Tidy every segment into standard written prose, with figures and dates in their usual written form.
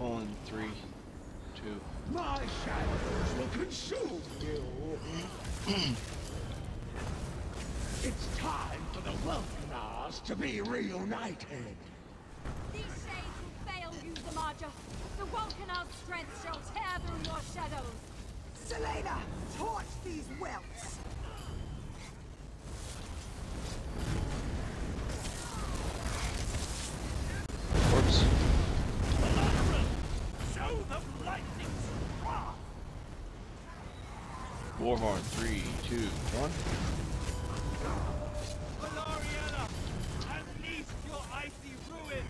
On 3, 2. My shadows will consume you. It's time for the Welkenars to be reunited. These shades will fail you, Zamaja. The Vulcanar's strength shall tear through your shadows. Selena, torch these whelps. Orbs. Show them lightning's wrath. Warhorn, 3, 2, 1. Valoriana, unleash your icy ruin.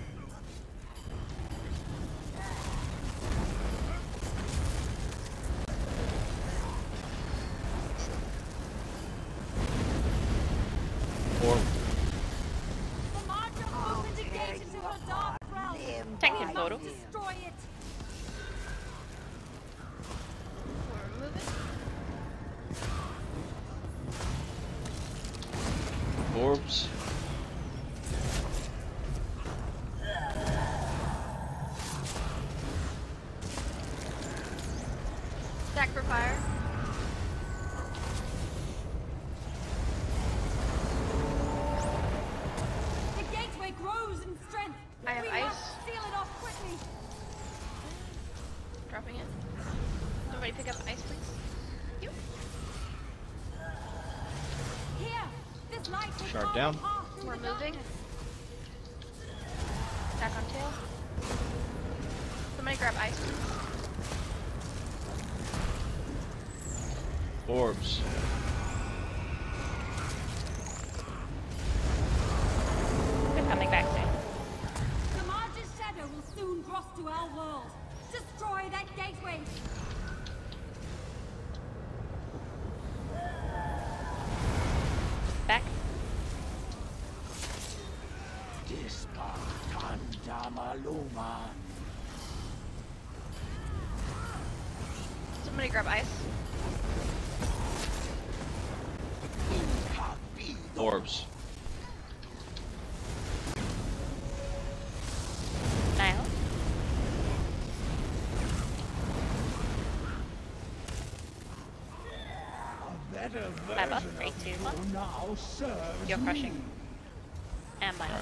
Orb. Zamaja opened a gate into her dark realm. Tanking We photo. must destroy it. We're moving. Orbs. Stack for fire. The gateway grows in strength. I have we ice. must seal it off quickly. Dropping it. Somebody pick up ice, please. You. Here, this light will Shard carve down. a path through We're the moving. darkness. Stack on tail. Somebody grab ice, please. Orbs. They're coming back soon. Zamaja's shadow will soon cross to our world. Destroy that gateway. Back. Dispa Kandamaluma. Somebody grab ice. Orbs. Nile. A better My buff. version 3, of 2, you 1. now serves You're crushing. me. And mine.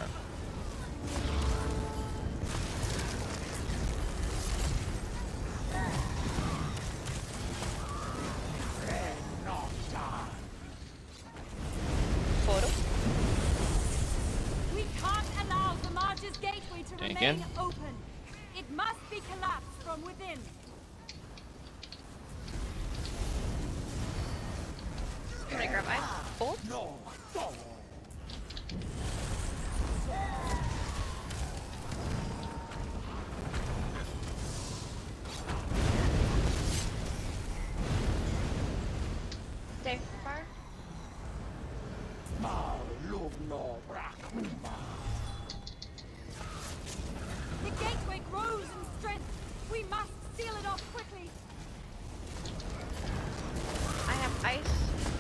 Red Nocturne. Photo. We can't allow Zamaja's gateway to Tank remain in. open. It must be collapsed from within. Somebody grab ice. Bolt. No, no. Stay for fire. Malumno Brakuma. The gateway grows in strength. We must seal it off quickly. I have ice.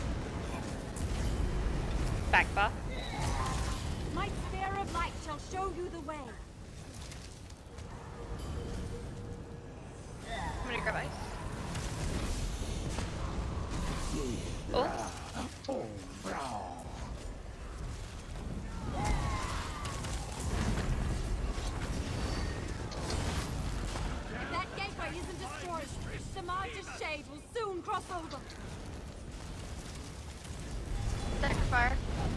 Back buff. My spear of light shall show you the way. Somebody grab ice. Oh. Oh, brow. If that gateway isn't destroyed, Zamaja's shade will soon cross over. Stack for fire.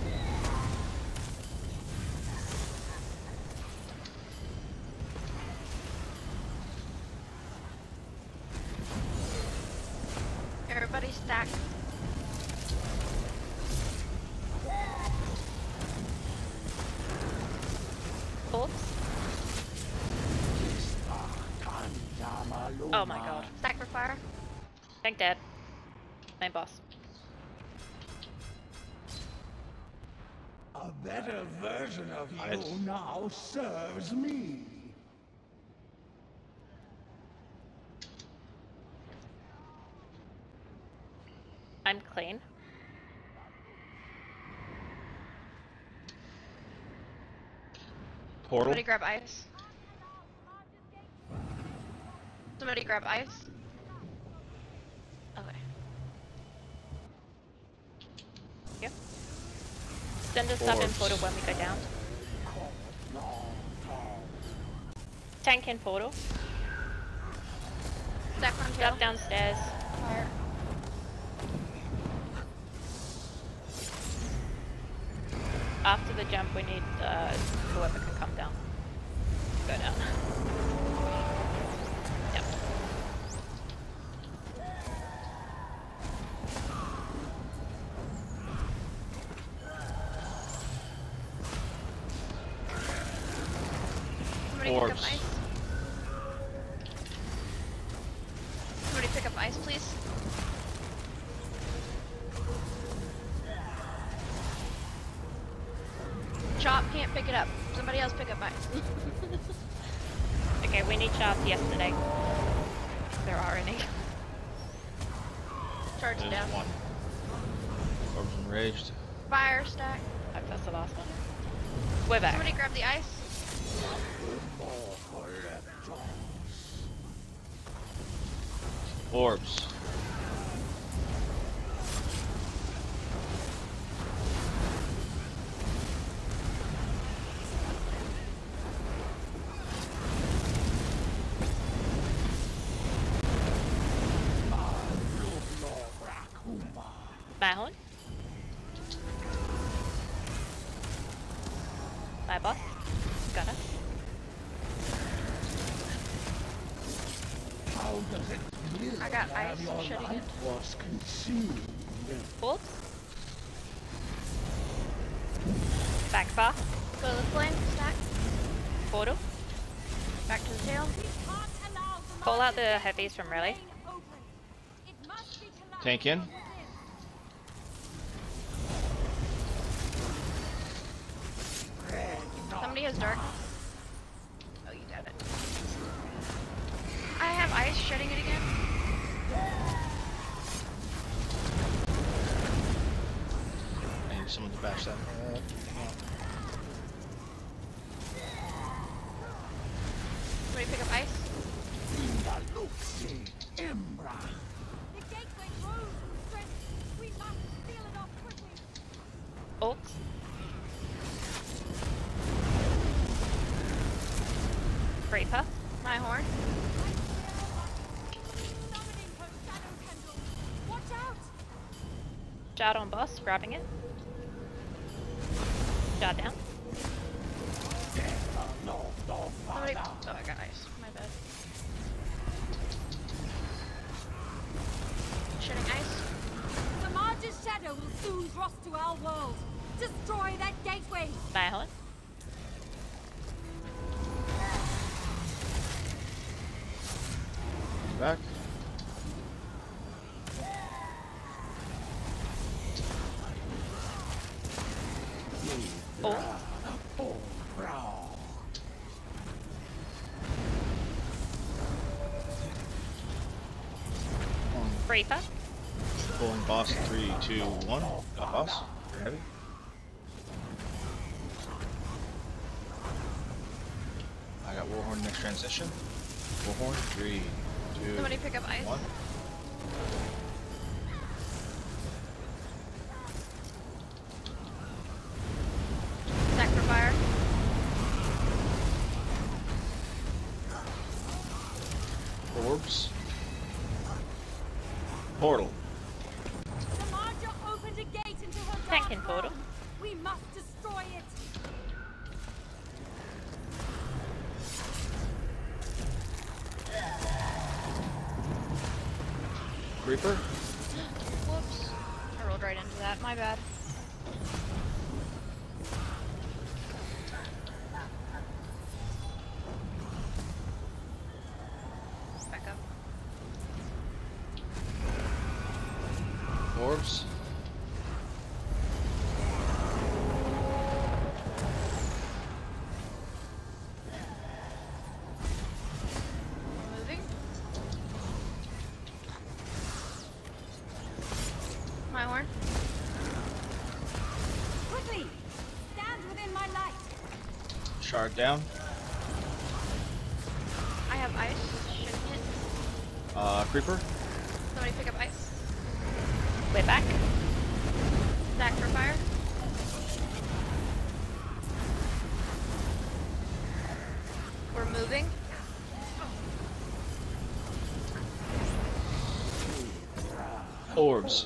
Everybody stack. Bolts. Oh my god. Stack for fire. Tank dead. Main boss. A better version of you I'd- now serves me. I'm clean. Portal. Somebody grab ice. Somebody grab ice. Okay. Yep. Send us up in Orbs. portal when we go down. Tank in portal. Stack on tail. Up downstairs. Fire. After the jump, we need whoever can come down. Go down. Yep. Somebody pick up Orbs. ice. Somebody pick up ice, please. Chop can't pick it up. Somebody else pick up ice. Okay, we need shards yesterday. There are any. Charge it There's down. one. Orbs enraged. Fire stack. Hope that's the last one. We're back. Somebody grab the ice. Orbs. Mahon. My boss. Got it. How does it feel I got to have ice your shutting life it. force consumed? Orbs. Back bar. Go to the flame stack. Portal. Back to the tail. We can't allow the Call out market the heavies from Relay. remain open. It must be collapsed Tank in. from within. Somebody has dark. Oh, you got it. I have ice shutting it again. I need someone to bash that. Somebody pick up ice. Indalucci, Embra. The gateway grows in strength. We must seal it off quickly. Orcs. Reaper. My horn. Summoning her shadow tendrils. Watch out! Shard on boss. Grabbing it. Shard down. Somebody. Oh, I got ice. My bad. Shutting ice. The Marge's shadow will soon cross to our world. Destroy that gateway. Mahon. Back. Orcs. Reaper. Pulling boss in 3, 2, 1. Got boss. You're heavy. I got Warhorn next transition. Warhorn 3, 2, Somebody pick up ice. 1. Stack for fire. Orbs. Portal. The Marge opened a gate into her Tank dark in portal. realm. We must destroy it. Reaper. Whoops. I rolled right into that. My bad. Back up. Orbs. Moving. My horn. Quickly! Stand within my light. Shard down. I have ice. Shouldn't hit. Creeper. Somebody pick up ice. We're back. Stack for fire. We're moving. Orbs.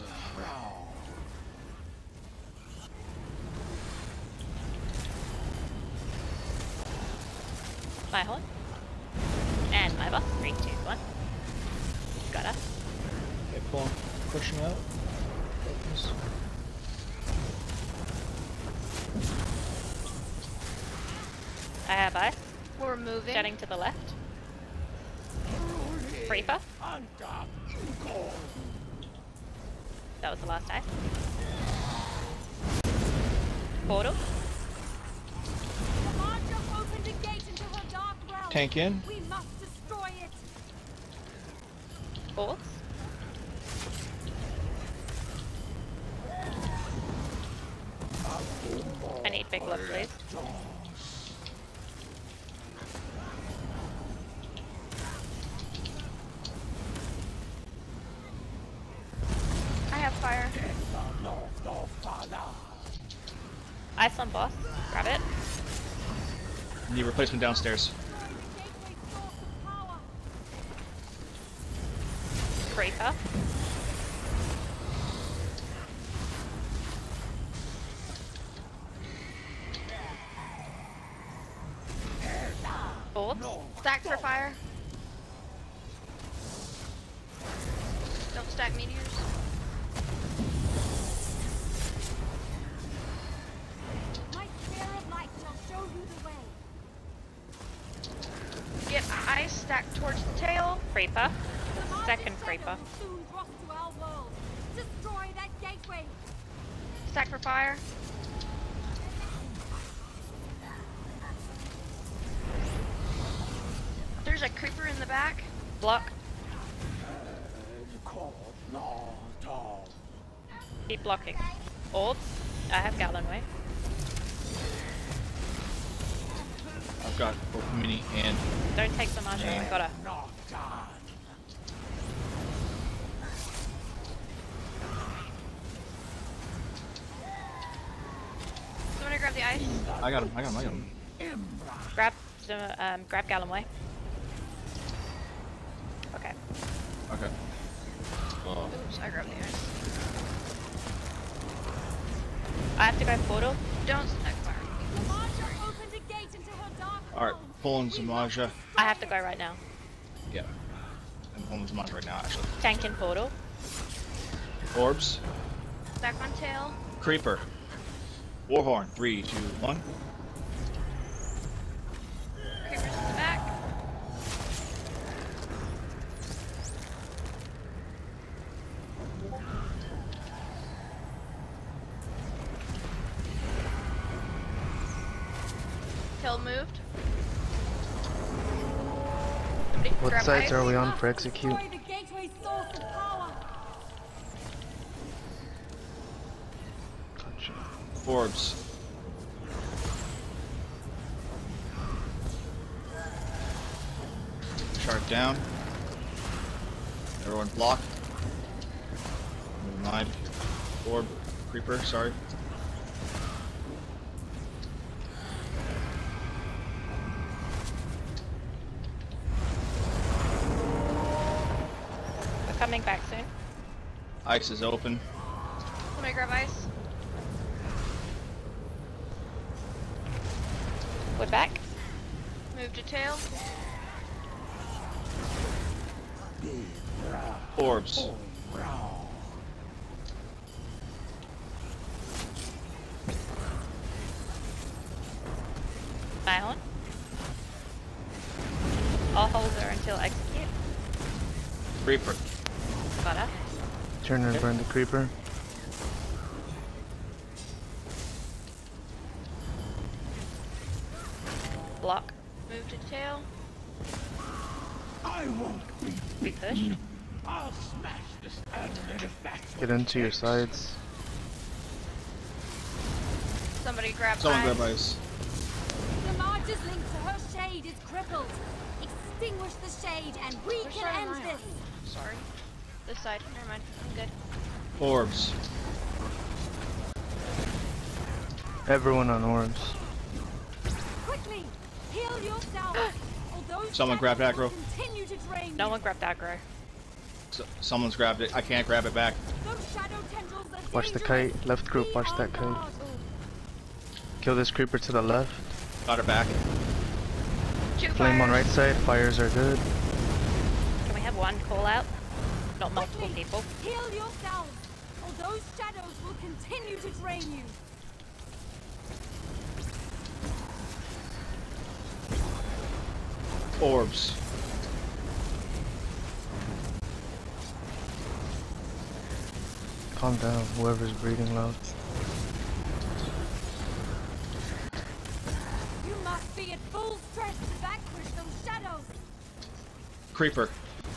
My horn. And my boss. 3, 2, 1. Got us. Okay, pushing out. Focus. I have ice. We're moving. Jetting to the left. Creeper. That was the last ice. Portal. The Marja opened a gate into her dark realm. Tank in. We must destroy it. Orbs. I need big look, please. I have fire. Ice on boss. Grab it. Need replacement downstairs. Gateway source of power. Creeper. Orbs. Stack for fire. Don't stack meteors. My spear of light shall show you the way. Get ice stacked towards the tail. Creeper. The Marja's Second shadow creeper. will soon drop to our world. Destroy that gateway. Stack for fire. There's a creeper in the back. Block. Keep blocking. Orbs. I have Gallonway. I've got both mini and Don't take the Marja. I got her. Somebody grab the ice. I got him. Grab Gallonway. Okay. Okay. Oh. Oops, I grabbed the ice. I have to go portal. Don't stack fire. The Marja opened a gate into her dark Alright, realm. pulling Zamaja. I have to go right now. Yeah. I'm pulling Zamaja right now, actually. Tank in portal. Orbs. Stack on tail. Creeper. Warhorn. 3, 2, 1. Creepers in the back. Tail moved. Somebody What grab sites ice. are we on for execute? Destroy the gateway source of power. Gotcha. Orbs. Shark down. Everyone block. Move line. Orb. Creeper, sorry. We're coming back soon. Ice is open. Somebody grab ice. We're back. Move to tail. Orbs. My horn. I'll hold her until execute. Creeper. Got her. Turn and burn the creeper. Block. Move to tail. I won't be We push. I'll smash this earth if that's what Get into your sides. Somebody grab Someone ice. grab ice. The Marja's link to her shade is crippled. Extinguish the shade and we Which can side am end I on? this. Sorry. This side. Never mind. I'm good. Orbs. Everyone on orbs. Quickly, heal yourself. Although Someone grab shadows will aggro. continue to drain No you. one grabbed aggro. Someone's grabbed it. I can't grab it back. Those shadow tendrils are Watch the dangerous. kite. Left group, We watch are that kite. mortal. Kill this creeper to the left. Got her back. Two Flame on fires. right side. Fires are good. Can we have one call out? Not multiple Quickly, people. heal yourselves. Or those shadows will continue to drain you. Orbs. Calm down, whoever's breathing loud. You must be at full strength to vanquish those shadows. Creeper.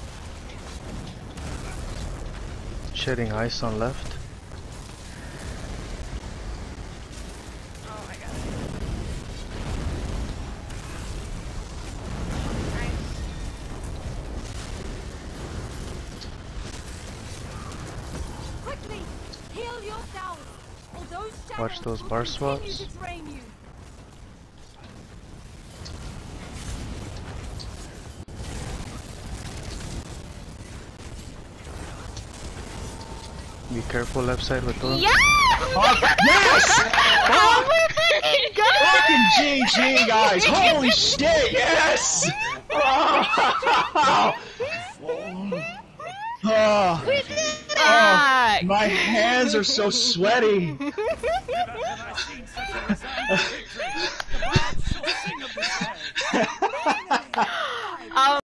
Shedding ice on left. Oh my god. Nice. Quickly, heal yourselves. Or those shadows Watch those will bar continue swaps. to drain you. Be careful left side with those. Yeah! Yes! Fucking GG, guys! Holy shit! Yes! Oh, We did it! my hands are so sweaty.